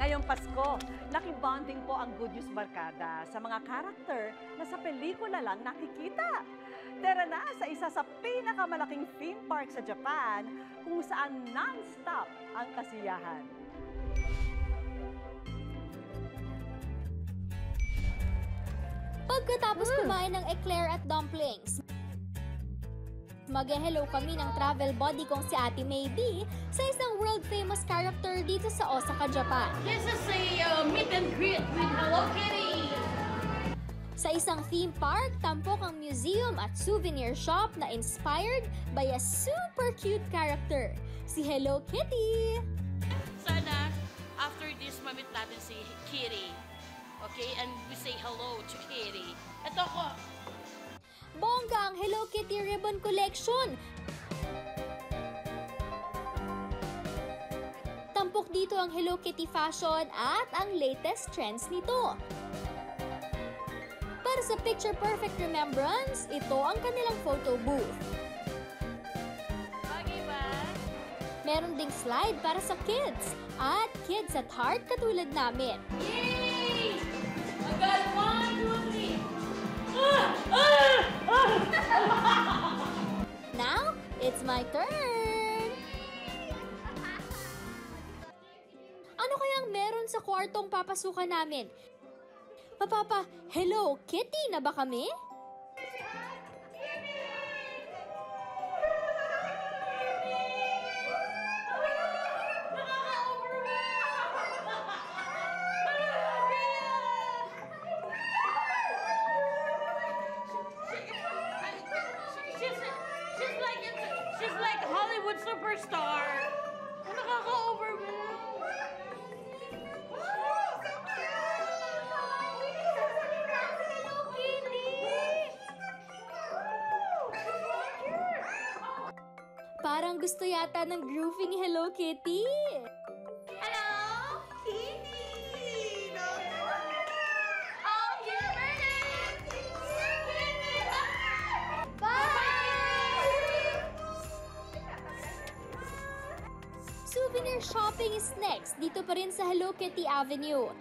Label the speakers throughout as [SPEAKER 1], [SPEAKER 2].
[SPEAKER 1] Ngayong Pasko, nakibonding po ang Good News Barkada sa mga karakter na sa pelikula lang nakikita. Tara na sa isa sa pinakamalaking theme park sa Japan kung saan non-stop ang kasiyahan.
[SPEAKER 2] Pagkatapos kumain ng eclair at dumplings, mag-hello kami ng travel buddy kong si Ate Maybe sa isang world-famous character dito sa Osaka, Japan.
[SPEAKER 3] This is a meet and greet with Hello Kitty!
[SPEAKER 2] Sa isang theme park, tampok ang museum at souvenir shop na inspired by a super cute character, si Hello Kitty!
[SPEAKER 3] Sana, after this, mamit natin si Kitty. Okay? And we say hello to Kitty. Ito ko!
[SPEAKER 2] Bongga ang Hello Kitty Ribbon Collection! Tampok dito ang Hello Kitty fashion at ang latest trends nito. Para sa picture-perfect remembrance, ito ang kanilang photo booth.
[SPEAKER 3] Okay ba?
[SPEAKER 2] Meron ding slide para sa kids at kids at heart katulad namin.
[SPEAKER 3] Yay! I got 1, 2, 3!
[SPEAKER 2] Now, it's my turn! Ano kayang meron sa kwartong papasukan namin? Papa, Hello Kitty na ba kami?
[SPEAKER 3] She's like Hollywood superstar. Nakaka-overwhelm.
[SPEAKER 2] Parang gusto yata ng groovy ni Hello Kitty.
[SPEAKER 3] Hello, Kitty. Oh, you're burning.
[SPEAKER 2] Bye! Souvenir shopping is next dito pa rin sa Hello Kitty Avenue.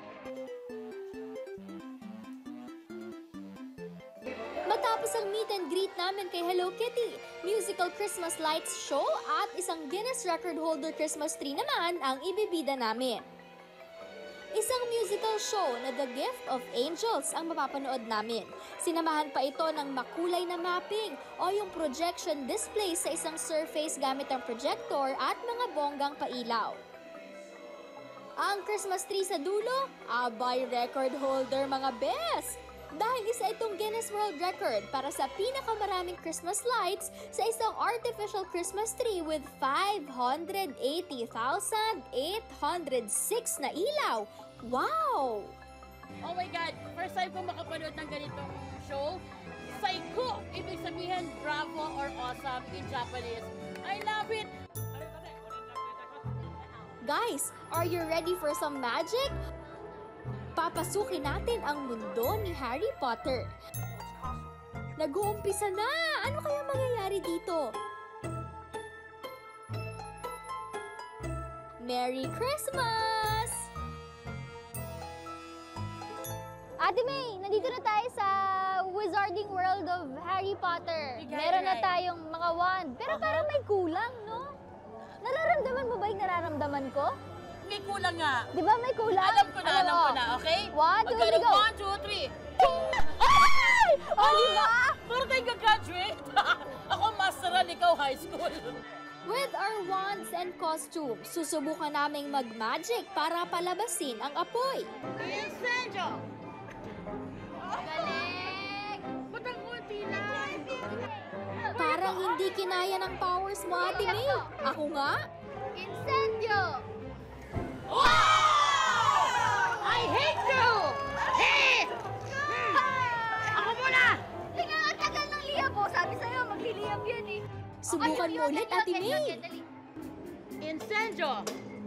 [SPEAKER 2] Matapos ang meet and greet namin kay Hello Kitty, musical Christmas lights show at isang Guinness record holder Christmas tree naman ang ibibida namin. Isang musical show na The Gift of Angels ang mapapanood namin. Sinamahan pa ito ng makulay na mapping o yung projection display sa isang surface gamit ang projector at mga bonggang pailaw. Ang Christmas tree sa dulo, abay record holder mga best! Dahil isa itong Guinness World Record para sa pinakamaraming Christmas lights sa isang artificial Christmas tree with 580,806 na ilaw. Wow!
[SPEAKER 3] Oh my God! First time ko makapanood ng ganitong show. Saiko! Ibig sabihin, bravo or awesome in Japanese. I love it!
[SPEAKER 2] Guys, are you ready for some magic? Papasukin natin ang mundo ni Harry Potter. Nag-uumpisa na! Ano kaya mangyayari dito? Merry Christmas! Ate May, nandito na tayo sa Wizarding World of Harry Potter. Meron na tayong mga wand. Pero parang may kulang, no? Nararamdaman mo ba yung nararamdaman ko?
[SPEAKER 3] May kulang nga.
[SPEAKER 2] Di ba may kulang?
[SPEAKER 3] Alam ko na, okay?
[SPEAKER 2] 1, 2, 3, go!
[SPEAKER 3] 1, 2, 3.
[SPEAKER 2] Ay! Oh, di ba?
[SPEAKER 3] Para tayo gagraduate. Ako masteral, ikaw high school.
[SPEAKER 2] With our wands and costumes, susubukan naming mag-magic para palabasin ang apoy.
[SPEAKER 3] Incendio!
[SPEAKER 2] Galing!
[SPEAKER 3] Ba't ang kunti lang?
[SPEAKER 2] Parang hindi kinaya ng powers mo, Ate May. Ako nga? Incendio!
[SPEAKER 3] Wow! I hate you! Hey! Ako muna!
[SPEAKER 2] Tingnan ang tagal ng liyab po. Sabi sa'yo, magliliyab yan eh. Subukan mo ulit, Ate May.
[SPEAKER 3] Incendio!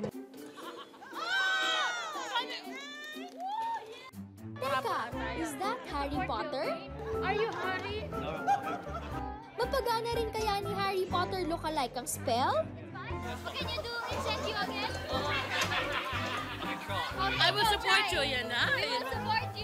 [SPEAKER 2] Teka, is that Harry Potter?
[SPEAKER 3] Are you Harry?
[SPEAKER 2] Mapagana rin kaya ni Harry Potter look-alike ang spell?
[SPEAKER 4] Can you do incendio again?
[SPEAKER 5] I can try.
[SPEAKER 3] I will support you. Yan na.
[SPEAKER 2] We will support you.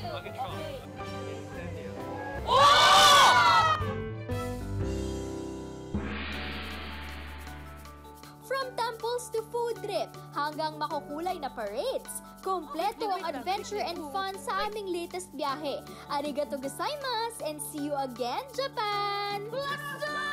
[SPEAKER 2] From temples to food trip hanggang makukulay na parades, kompleto ang adventure and fun sa aming latest biyahe. Arigato gozaimasu and see you again, Japan! Bless